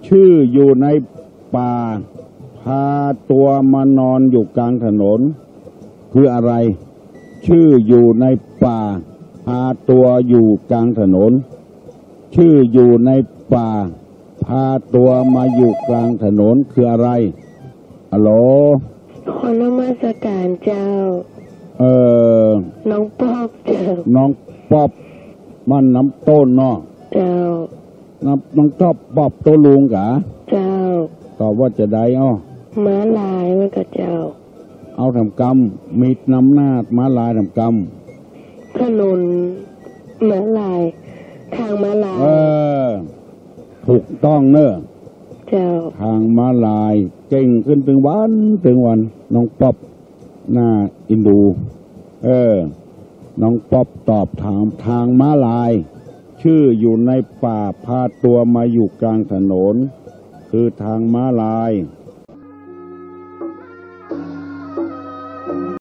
ชื่ออยู่ในป่าพาตัวมานอนอยู่กลางถนนคืออะไรชื่ออยู่ในป่าพาตัวอยู่กลางถนนชื่ออยู่ในป่าพาตัวมาอยู่กลางถนนคืออะไรฮัลโหลขอนมัสการเจ้าน้องป๊อบเจ้าน้องป๊อบมันน้ำต้นเนาะเจ้าน้องป๊อบตัวลุงกะเจ้าตอบว่าจะได้ม้าลายมันก็เจ้าเอาทำกรรมมีน้ำหน้าม้าลายทำกรรมถนนม้าลายทางม้าลายถูกต้องเนอะเจ้าทางม้าลายเก่งขึ้นถึงวันน้องป๊อบหน้าอินดูน้องป๊อบตอบถามทางม้าลายชื่ออยู่ในป่าพาตัวมาอยู่กลางถนนคือทางม้าลาย